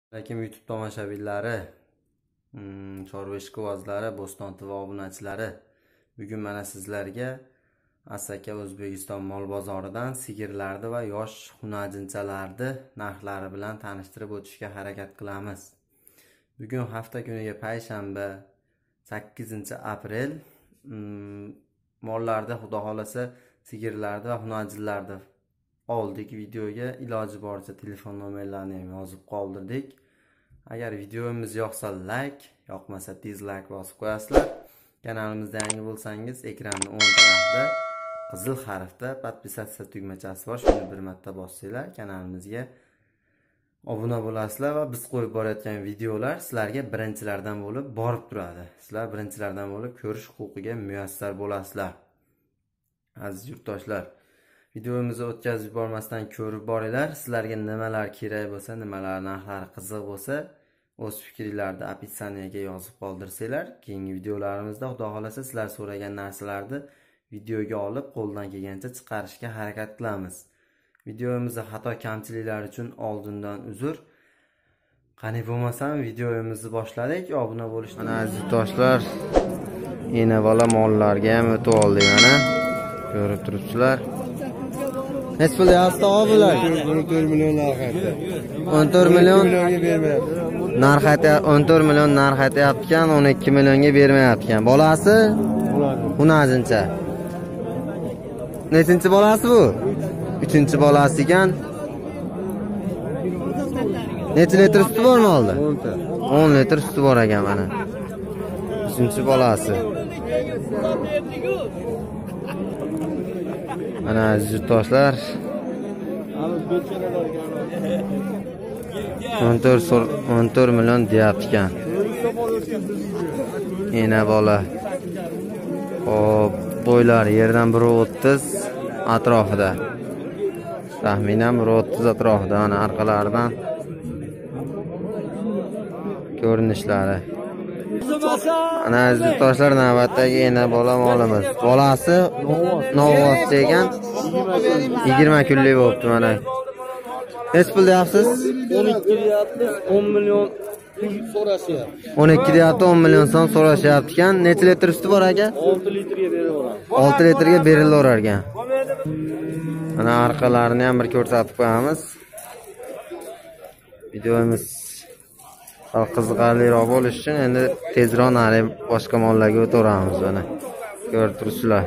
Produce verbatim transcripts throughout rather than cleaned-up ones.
Lekin YouTube tomoshabinlari, chorva ishqibozlari, Bo'ston T V obunachilari, bugun mana sizlarga Asaka O'zbekiston mol bozoridan sigirlarni va yosh xunajinchalarni narxlari bilan tanishtirib o'tishga harakat qilamiz. Bugun hafta kuniga payshanba sakkizinchi aprel mollarda xudo xolasa sigirlarni va xunajinlarni oldik. Videoga iloji boricha telefon nomerlarini ham yozib qoldirdik. Agar videomiz yoqsa like, yoqmasa dislike bosib qo'yasizlar. Kanalimizda yangi bo'lsangiz ekranning o'ng tarafida qizil harfda podpisatsiya tugmachasi bor. Shuni bir marta bossanglar kanalimizga obuna bo'lasizlar va biz qo'yib borayotgan videolar sizlarga birinchilardan bo'lib borib turadi. Sizlar birinchilardan bo'lib ko'rish huquqiga muyassar bo'lasizlar. Aziz yurtdoshlar, videomizni o'tkazib yubormasdan ko'rib boringlar. Sizlarga nimalar kerak bo'lsa, nimalar narxlari qiziq bo'lsa, o'z fikringizni opitsiyasiga yozib qoldirsanglar, keyingi videolarimizda xudo xolasa sizlar so'ragan narsalarni videoga olib qo'ldan kelgancha chiqarishga harakat qilamiz. Videomizda xato kamchiliklar uchun oldindan uzr. Qani bo'lmasam videomizni boshladik. Obuna bo'lishni. Mana aziz do'stlar, yana bola mollarga ham o'tib oldik mana. Ko'rib turibsizlar. Nech pul deyapsiz bular? o'n to'rt million narx aytdi. o'n to'rt million bermayapti. narx aytdi, o'n to'rt million narx aytayotgan, o'n ikki millionga bermayotgan. Bolasi? Xunajincha. Nechinchi bolasi bu? uchinchi bolasi ekan. Necha litr suti bormi oldi? o'n litr suti bor ekan mana. uchinchi bolasi. Mana aziz yurtdoshlar, o'n to'rt million deyapti ekan. Yana bola. Hop, bo'ylar yerdan bir o'ttiz atrofida. Taxminan bir o'ttiz atrofida. Mana orqalaridan ko'rinishlari. Ana aziz yurtdoshlar, navbatdagi yana bola molimiz. Bolasi novvos ekan. yigirma kunlik bo'libdi mana. Nech pul deyapsiz? o'n ikki deyapti, o'n million so'rashyapti. o'n ikki deyapti, o'n million so'm so'rashyapti ekan. Necha litr suti bor aka? olti litrga beraveramiz. olti litrga berilaverar ekan. Mana orqalarini ham bir ko'rsatib qo'yamiz. Videomiz qiziqarliroq bo'lishi uchun endi tezroq nari boshqa mollarga o'taveramiz mana. Ko'rib turibsizlar.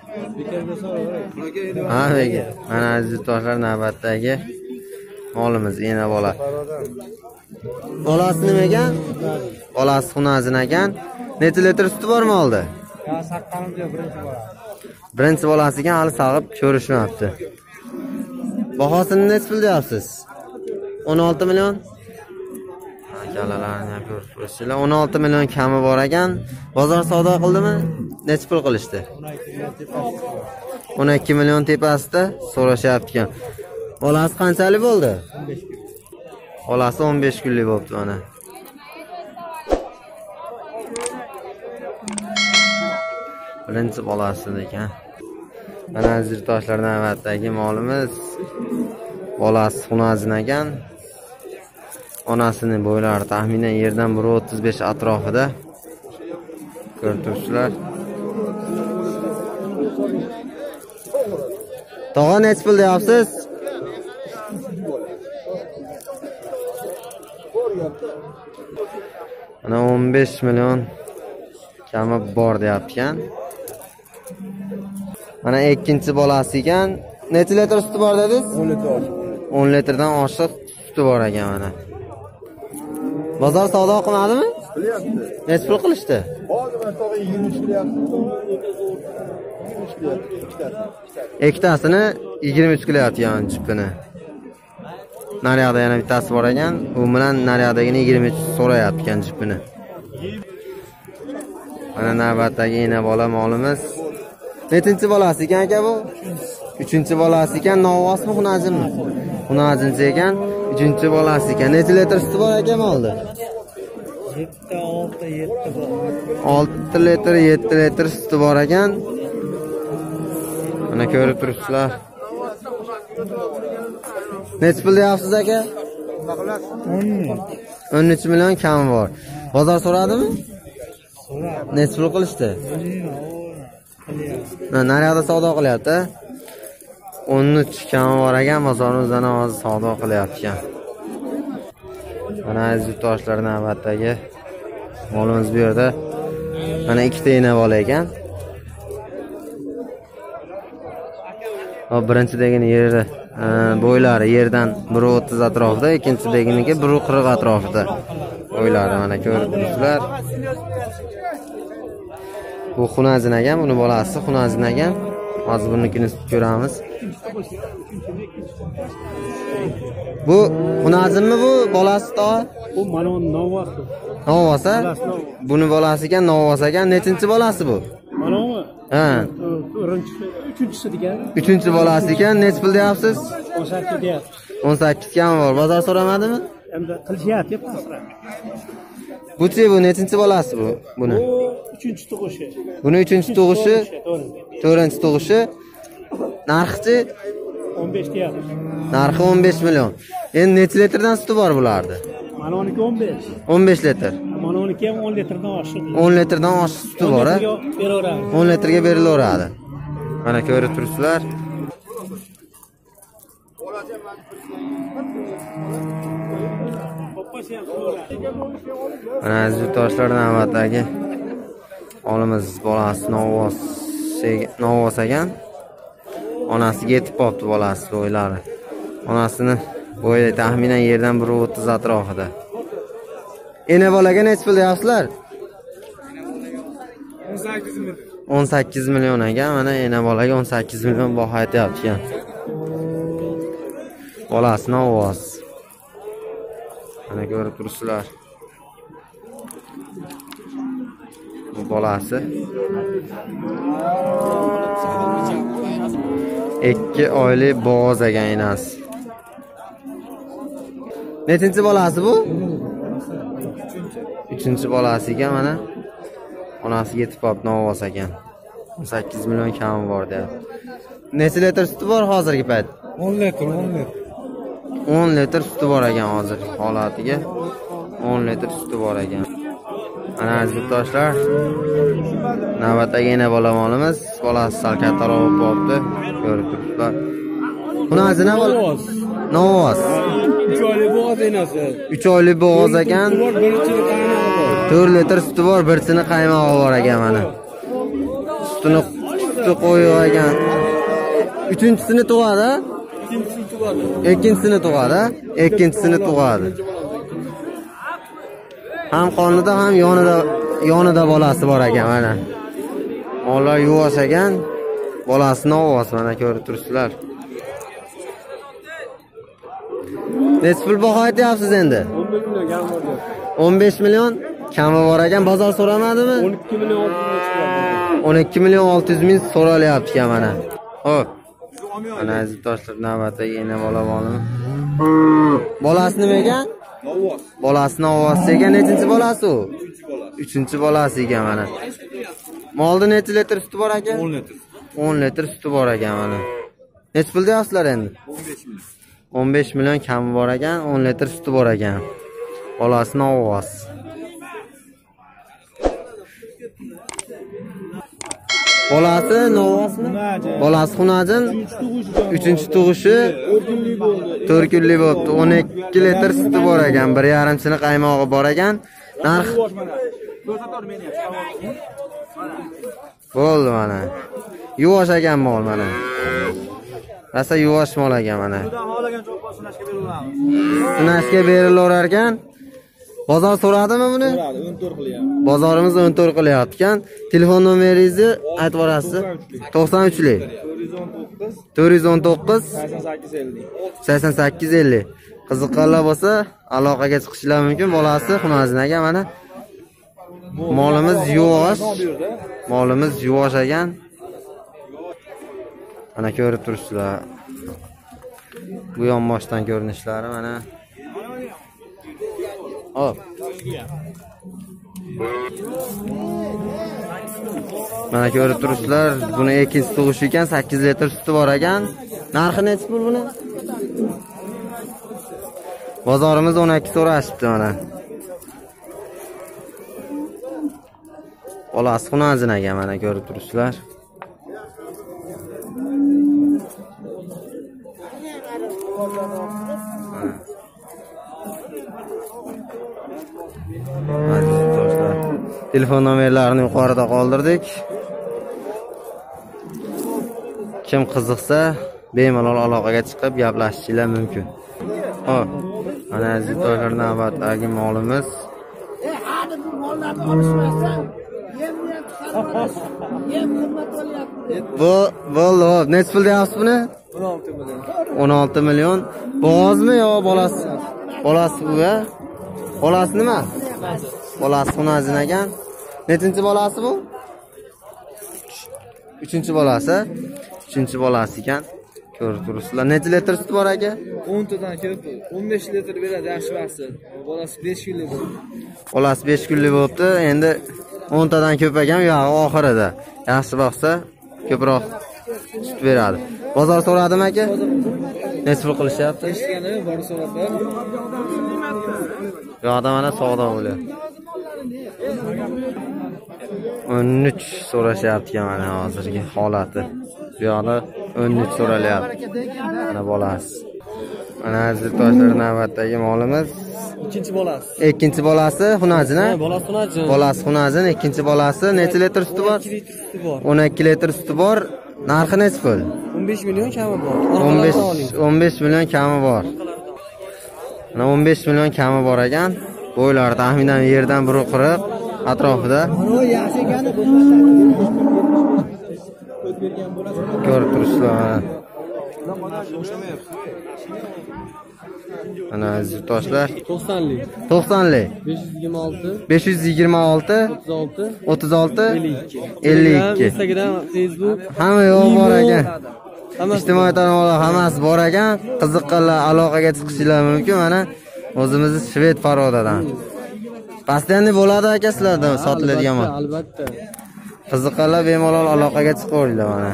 Ha, beka. Mana aziz do'stlar, navbatdagi molimiz yana bola. Bolasi nima ekan? Bolasi xunajin ekan. Necha litr suti bormi oldi? Ya saqqanimcha birinchi bola. Birinchi bolasi ekan, hali sog'ib ko'rishmabdi. Bahosini necha pul deyapsiz? o'n olti million. Akalalarni ham ko'rib turibsizlar. o'n olti million kami bor ekan. Bozor savdo qildimi? Necha pul qilishdi? o'n ikki million tepasida so'rashyapti ekan. Bolasi qanchalik bo'ldi? Bolasi o'n besh kunlik bo'libdi mana. Birinchi bolasi ekan. Mana aziz do'stlar, navbatdagi molimiz. Bolasi xunajin ekan. Onasining bo'ylari taxminan yerdan bir o'ttiz besh atrofida. Ko'rib turibsizlar. Tog'a nech pul deyapsiz? Mana o'n besh million kami bor deyapti-kan. Mana ikkinchi bolasi ekan. Necha litr suti bor dedingiz? o'n litr. o'n litrdan oshiq suti bor ekan mana. Bozor savdo qilmadimi? Qilyapti. Necha pul qilishdi? Hozir men tog'a yigirma uch qilyapti. yigirma uch qilyapti. Ikkitasini yigirma uch qilyapti-yan jipini. Naryoqda yana bittasi bor ekan. U bilan naryoqdagini yigirma uch so'rayapti ekan jipini. Mana navbatdagi yana bola molimiz. Nechinchi bolasi ekan aka bu? uchinchi bolasi ekan. Novvosmi, xunajinmi? Xunajinchi ekan. uchinchi bolasi ekan. Necha litr suti bor ekan molda? yetti olti yetti bor. olti litr, yetti litr suti bor ekan. Mana ko'rib turibsizlar. Nech pul deyapsiz aka? o'n ming. o'n uch million kami bor. Bozor so'radimi? So'radi. Necha pul qilishdi? Naryoqda savdo qilyapti. o'n uch kami bor ekan, bozorimizdan hozir savdo qilyapti ekan. Mana aziz yurtdoshlar, navbatdagi molimiz bu yerda. Mana ikkita ena bola ekan. O birinchidagini yeri bo'ylari yerdan bir o'ttiz atrofida, ikkinchidaginiki bir qirq atrofida. Bo'ylari mana ko'rib turibsizlar. Bu xunazinagan, buni bolasi xunazinagan. Hozir bunikini ko'ramiz. Bu xunazinmi bu bolasi to? Bu mana novvos. Novvosa? Buni bolasi ekan, novvos ekan. Nechinchi bolasi bu? Manami? Ha. uchinchisi degan. Uchinchi bolasi ekan. Nech pul deyapsiz? o'n sakkiz deyapsiz. o'n sakkiz kam bor. Bozor so'ramadimi? Endi qilishyapti pasra. Bu-chi bu nechinchi bolasi bu? Buni. Bu uchinchi tug'ishi. Buni uchinchi tug'ishi, to'rtinchi tug'ishi. Narxi o'n besh deyapmiz. Narxi o'n besh million. Endi necha litrdan suti bor bulardi? Mana uniki o'n besh. o'n besh litr. Mana uniki ham o'n litrdan oshiq. o'n litrdan oshiq suti bor, ha? Beraveradi. o'n litrga berilaveradi. Mana ko'rib turibsizlar. Mana aziz yurtdoshlar, navbatdagi olimiz bolasi novvos novvos ekan. Onasiga yetib qolibdi bolasi bo'ylari. Onasini bo'yi taxminan yerdan bir o'ttiz atrofida. Ena bolaga necha pul deyapsizlar? o'n sakkiz million ekan. Mana ena bolaga o'n sakkiz million baho aytyapti ekan. Bolasi novvos. Mana ko'rib turibsizlar. Bu bolasi. ikki oylik bo'g'oz ekan enasi. Nechinchi bolasi bu? uchinchi bolasi ekan mana. Onasi yetib qolib novvos ekan. o'n sakkiz million kami bor deyapti. Necha litr suti bor hozirgi payt? o'n litr, o'n litr. o'n litr suti bor ekan hozir holatiga. o'n litr suti bor ekan. Mana aziz yurtdoshlar, navbatdagi yana bola molimiz, bolasi sal kattaroq bo'lib qolibdi. Ko'rib turibsizlar. Xunazina bola. Novvos. uch oylik bo'g'oz enasi. uch oylik bo'g'oz ekan. to'rt litr suti bor, birsini qaymog'i bor ekan mana. Sutini suti qo'yib ekan. Uchinchisini tug'adi. Ikkinchisini tug'adi. Ikkinchisini tug'adi, ikkinchisini tug'adi. Ham qonida ham yonida yonida bolasi bor ekan mana. Mollar yuvosh ekan, bolasi novvos mana ko'rib turibsizlar. Necha pul baho aytyapsiz endi? o'n besh million kami bor ekan. Bozor so'ramadimi? o'n ikki million o'n ikki million olti yuz ming so'ralyapti ekan mana. Xo'p. Mana aziz do'stlar, navbatdagi yana bola bormi? Bolasi nima ekan? Novvos. Bolasi novvos ekan. Nechinchi bolasi u? uchinchi bolasi ekan mana. Molda necha litr suti bor ekan? o'n litr. o'n litr suti bor ekan mana. Necha pul deyapsizlar endi? o'n besh million. o'n besh million kami bor ekan, o'n litr suti bor ekan. Bolasi novvos. Bolasi novvosmi? Bolasi xunajin. uchinchi tug'ishi to'rt kunlik bo'libdi. o'n ikki litr suti bor ekan, bir yarim chini qaymog'i bor ekan. Narx bo'ldi mana. Yuvosh ekan mol mana. Rasa yuvosh mol ekan mana. Sunashga berilaverar ekan. Bozor so'radimi buni? So'radi, o'n to'rt qilyapti. Bozorimiz o'n to'rt qilyapti ekan. Telefon nomeringizni aytib berasiz. to'qson uchlik to'rt yuz o'n to'qqiz sakson sakkiz ellik. Qiziqqanlar bo'lsa, aloqaga chiqishlar mumkin. Bolasi xunazinaga mana. Molimiz yuvosh. Molimiz yuvosh ekan. Mana ko'rib turibsizlar. Bu yonboshdan ko'rinishlari mana. Hop. Mana ko'rib turibsizlar, buni ikkinchi tug'ish ekan, sakkiz litr suti bor ekan. Narxi necha pul buni? Bozorimiz o'n ikki so'rashibdi mana. Bolasi xunazin aka, mana ko'rib turibsizlar. Aziz do'stlar, telefon nomerlarini yuqorida qoldirdik. Kim qiziqsa, bemalol aloqaga chiqib gaplashishingiz mumkin. Xo'p, mana aziz do'stlar, navbatdagi molimiz. E, hadi bu mollarni olishmasdan, yemni ham chiqarib olish, yem qimmat bo'lyapti. Bu, bo'ldi, hop, necha pul deyapsiz buni? o'n olti million. Bo'g'ozmi yo bolasi? Bolasi bu, ha? Bolasi nima? Bolasi xunazin ekan. Nechinchi bolasi bu? uchinchi bolasi. uchinchi bolasi ekan. Ko'rib turibsizlar. Necha litr sut bor aka? o'n tadan ko'p, o'n besh litr beradi yaxshi vaqti. Bolasi besh kunlik bo'ldi. Bolasi besh kunlik bo'libdi. Endi o'n tadan ko'paygan yog'i oxirida. Yaxshi bo'lsa, ko'proq sut beradi. Bozor so'radimi aka? Necha pul qilishyapti? Eshitgani bor so'rabdi. Bu yoqda mana savdo bo'lyapti. o'n uch so'rashyapti mana hozirgi holati. Bu yoqda o'n uch so'ralyapti. Mana bolasi. Mana aziz do'stlar, navbatdagi molimiz. Ikkinchi bolasi. Ikkinchi bolasi xunazin, ha? Bolasi xunazin. Bolasi xunazin, ikkinchi bolasi necha litr suti bor? ikki litr suti bor. o'n ikki litr suti bor. Narxi necha pul? o'n besh million kami bor. o'n besh o'n besh million kami bor. Mana o'n besh million kami bor ekan. Bo'ylar taxminan yerdan bir qirq atrofida. Yaxshi ekani Ko'rib turibsizlar. Mana aziz do'stlar, to'qsonlik. to'qsonlik, besh yuz yigirma olti, besh yuz yigirma olti, o'ttiz olti, o'ttiz olti, ellik ikki. ellik ikki. Instagram, Facebook, Hamma yo'q bor ekan. hammasi Ijtimoiy tarmoqlar hammasi bor ekan. Qiziqqanlar aloqaga chiqishingiz mumkin. Mana o'zimizni Shved parodadan. Pastanli bo'ladi aka sizlarda sotiladigan mol. Albatta. Qiziqqanlar bemalol aloqaga chiqaveringlar mana.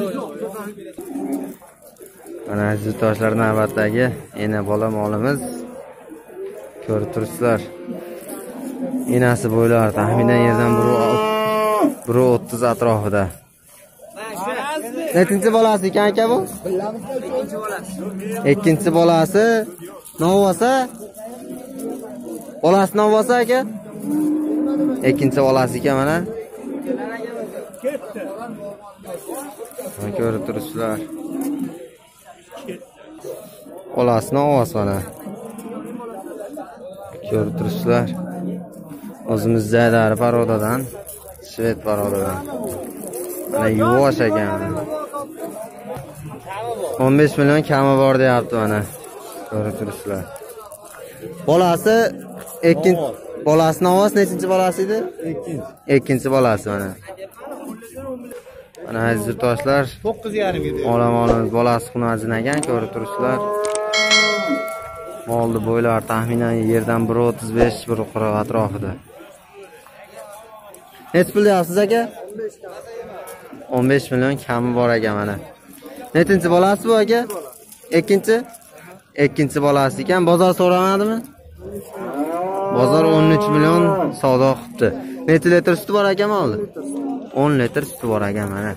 Mana aziz do'stlar, navbatdagi ena bola molimiz. Ko'rib turibsizlar. Enasi bo'ylar taxminan yerdan bir o'ttiz atrofida. Nechinchi bolasi ekan aka bu? ikkinchi bolasi. Ikkinchi bolasi novvosa. Bolasi novvosa aka? Ikkinchi bolasi ekan mana. Mana ko'rib turibsizlar. Bolasi novvosa mana. Ko'rib turibsizlar. O'zimiz Zaydar parodadan, Shved parodadan. Mana yuvosh ekan. o'n besh million kami bor deyapti mana. Ko'rib turibsizlar. Bolasi ikkinchi bolasi novvos nechinchi bolasi edi? Ikkinchi. Ikkinchi bolasi mana. Mana aziz do'stlar, to'qqiz yarim edi. Olam-olamiz bolasi xunazin ekan, ko'rib turibsizlar. Molni bo'ylar taxminan yerdan bir o'ttiz besh bir qirq atrofida. Necha pul deyapsiz aka? o'n besh million kami bor ekan mana. Nechinchi bolasi bu aka? Ikkinchi? Ikkinchi bolasi ekan. Bozor so'ramadimi? Bozor o'n uch million savdo qilibdi. Necha litr suti bor ekan molni? o'n litr suti bor ekan mana.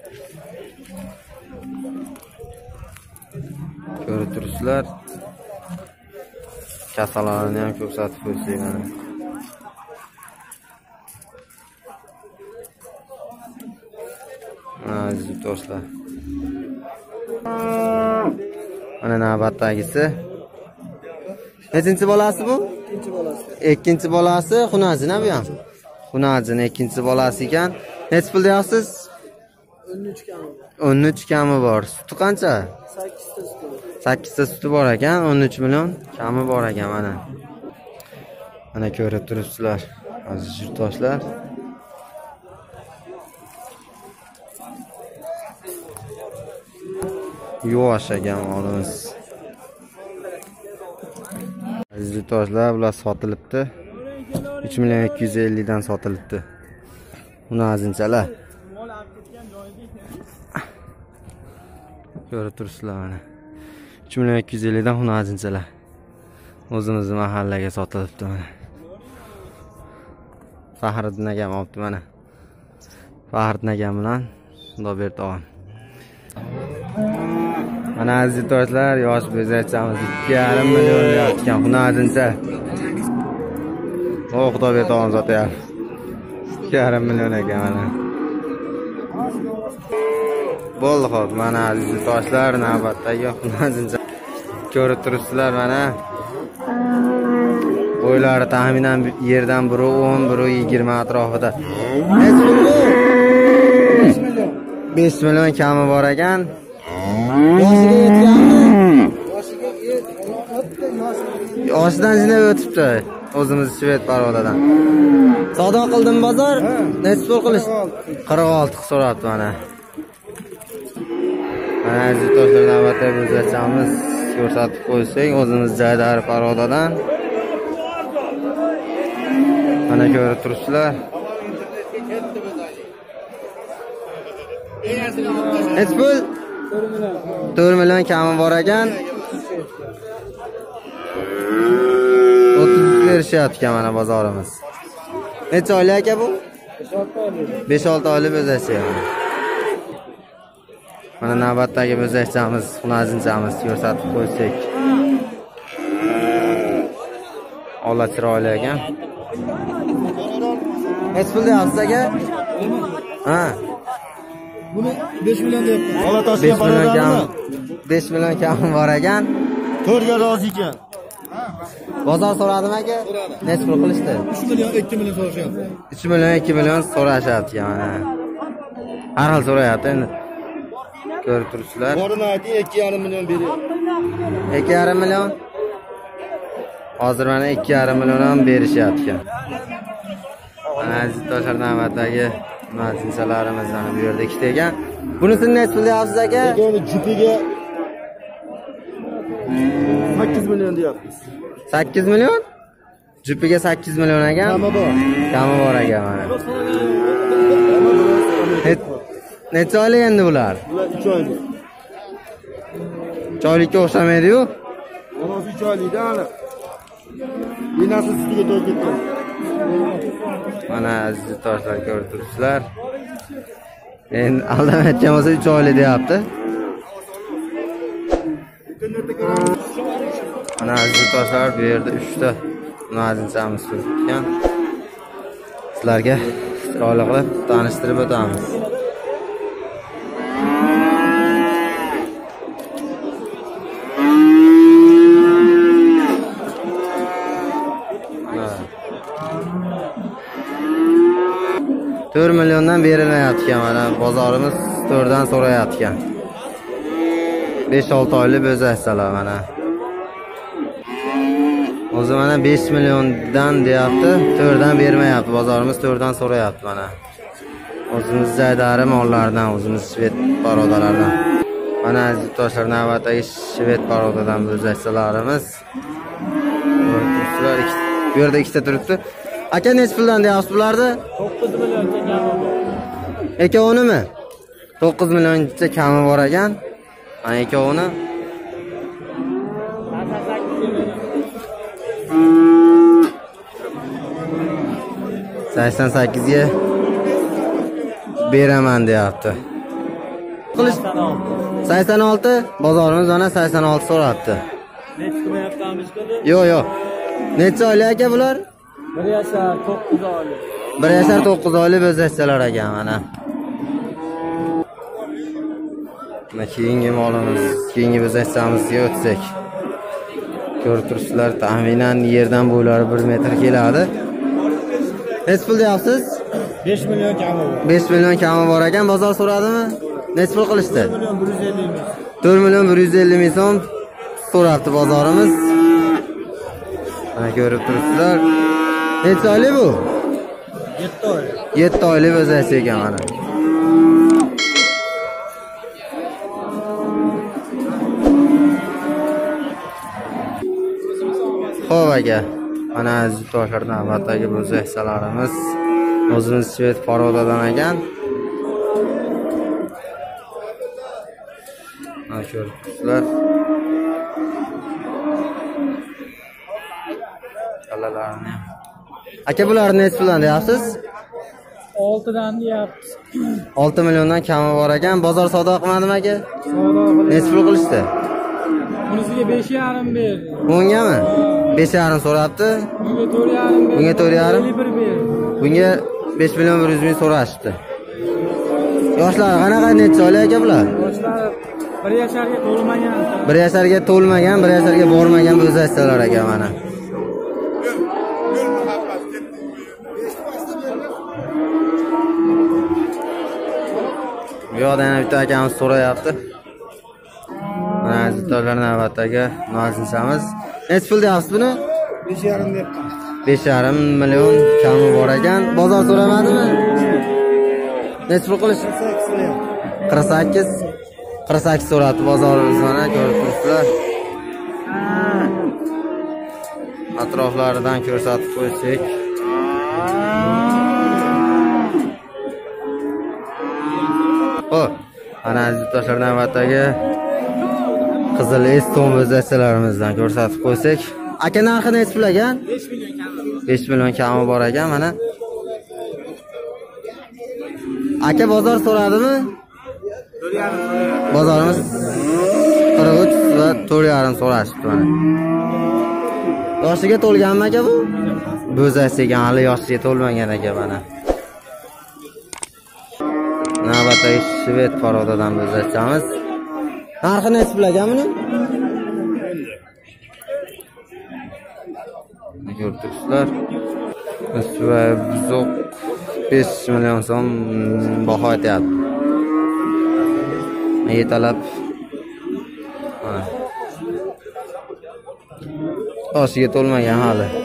Ko'rib turibsizlar. Kasalarini ham ko'rsatib qo'ysak mana. Aziz do'stlar. Mana navbatdagisi. Nechinchi bolasi bu? Ikkinchi bolasi. Ikkinchi bolasi xunazin bu ham. Xunazin ikkinchi bolasi ekan. Necha pul deyapsiz? o'n uch kami. o'n uch kami bor. Suti qancha? sakkiz ta suti. sakkiz ta suti bor ekan, o'n uch million kami bor ekan mana. Mana ko'rib turibsizlar, aziz yurtdoshlar. Yuvosh ekan molimiz. Aziz yurtdoshlar, bular sotilibdi. uch million ikki yuz ellik dan sotilibdi. Uni azinchalar. Ko'rib turibsizlar mana. uch million ikki yuz ellik dan uni azinchalar. O'zimizning mahallaga sotilibdi mana. Fahriddin akam olibdi mana. Fahriddin akam bilan Xudoberdi og'am. Mana aziz do'stlar, yosh bezakchamiz ikki yarim million deyotgan hunarchincha. O Xudoberdi og'am sotyapti. ikki yarim million ekan mana. Bo'ldi xo'p, mana aziz do'stlar, navbatdagi hunarchincha ko'rib turibsizlar mana. Bo'ylari taxminan yerdan biri o'n, biri yigirma atrofida. besh million kami bor ekan. Yoshiga yetganmi? Yoshidan jinab o'tibdi. O'zimiz shved barodadan. Savdo qildim bozor. Necha pul qilish? qirq olti so'rabdi mana. Mana aziz do'stlar, navbatdagi o'zbekchamiz ko'rsatib qo'ysak, o'zimiz Jaydar barodadan. Mana ko'rib turibsizlar. Necha pul? to'rt million kami bor ekan. o'ttiz berishyapti mana bozorimiz. Necha oylik aka bu? besh olti oylik o'zakcha. Mana navbatdagi o'zakchamiz, hunarchinchamiz ko'rsatib qo'ysak. Ola chiroyli ekan. Necha pul deyapsiz aka? Ha. Buni besh million deyapman. Ola besh million kam, besh million kam bor ekan. to'rt ga rozi ekan. Bozor so'radimi aka? Necha pul qilishdi? uch million ikki million so'rashyapti. uch million ikki million so'rashyapti mana. Har xil so'rayapti endi. Ko'rib turibsizlar. Borini ayting, ikki yarim million beryapti. ikki yarim million. Hozir mana ikki yarim million ham berishyapti ekan. Mana aziz do'stlar, navbatdagi mashinchalarimiz mana bu yerda ikkita ekan. Bunisini necha pul deyapsiz aka? Buni jupiga sakkiz million deyapmiz. sakkiz million? Jupiga sakkiz million ekan. Kami bor. Kami bor ekan mana. Necha oylik endi bular? Bular uch oylik. Choylikka o'xshamaydi-yu. Mana uch oylikda ana. Binasi ustiga to'y ketgan. Mana aziz do'stlar, ko'rib turibsizlar. Endi aldamayotgan bo'lsa uch oylik deyapti. Mana aziz do'stlar, bu yerda uchta hunarchinchamiz turibdi. Sizlarga chiroyli qilib tanishtirib o'tamiz. to'rt milliondan berilmayapti mana, bozorimiz to'rtdan so'rayapti. besh olti oylik o'zakchalar mana. O'zi mana besh milliondan deyapti, to'rtdan bermayapti. Bozorimiz to'rtdan so'rayapti mana. O'zimiz Jaydari mollaridan, o'zimiz shved barodalardan. Mana aziz do'stlar, navbatdagi shved barodadan o'zakchalarimiz. Bu yerda ikkita turibdi. Aka necha puldan deyapsiz bularni? to'qqiz million kami. Ikkovini? to'qqiz millioncha kami bor ekan. Mana ikkovini sakson sakkizga beraman deyapti. sakson olti, bozorimiz mana sakson olti so'rabdi. Necha qilyapmiz kuni? Yo'q, yo'q. Necha oylik aka bular? bir yashar to'qqiz oylik. bir yashar to'qqiz oylik o'zakchalar ekan mana. Mana keyingi molimiz, keyingi o'zakchamizga o'tsak. Ko'rib turibsizlar, taxminan yerdan bo'ylari bir metr keladi. Necha pul deyapsiz? besh million kami bor. besh million kami bor ekan. Bozor so'radimi? Necha pul qilishdi? to'rt million bir yuz ellik ming. to'rt million bir yuz ellik ming so'm so'rabdi bozorimiz. Mana ko'rib turibsizlar. Necha oylik bu? yetti oylik. yetti oylik o'zakcha ekan mana. Xo'p aka, mana aziz do'stlar, navbatdagi o'zakchalarimiz o'zimiz shved barodadan ekan. Mana ko'rib turibsizlar. Kallalarni. Aka bularni necha puldan deyapsiz? oltidan deyapti. olti milliondan kami bor ekan. Bozor savdo qilmadimi aka? Savdo qilib. Necha pul qilishdi? Bunisiga besh yarim berdi. Bungami? besh yarim so'rabdi. Bunga to'rt yarim berdi. Bunga to'rt yarim. bir berdi. Bunga besh million bir yuz ming so'rashdi. Yoshlar qanaqa necha oylik aka bular? Yoshlar bir yasharga to'lmagan. bir yasharga to'lmagan, bir yasharga bormagan bo'zaysalar aka mana. Bu yoqda yana bitta akamiz so'rayapti. Mana azizlar navbatdagi nozilchamiz. Necha pul deyapsiz buni? besh yarim deb. besh yarim million kami bor ekan. Bozor so'ramadimi? Necha pul qilish? qirq sakkiz. qirq sakkiz so'radi bozorimiz mana ko'rib turibsizlar. Atroflaridan ko'rsatib qo'ysak. Xo'p, ana aziz do'stlar navbatdagi qizil eston bo'zasalarimizdan ko'rsatib qo'ysak. Aka narxi necha pul ekan? besh million kami bor ekan mana. Aka bozor so'radimi? Bozorimiz qirq uch va to'rt yarim so'rashibdi mana. Yoshiga to'lganmi aka bu? Bo'zasi ekan, hali yoshiga to'lmagan aka mana. Navbatdagi shved parodadan bo'zachamiz. Narxi necha pul ekan buni? Ko'rib turibsizlar. Va buzoq besh million so'm baho aytyapti. Yetalab. Mana. Yoshiga to'lmagan hali.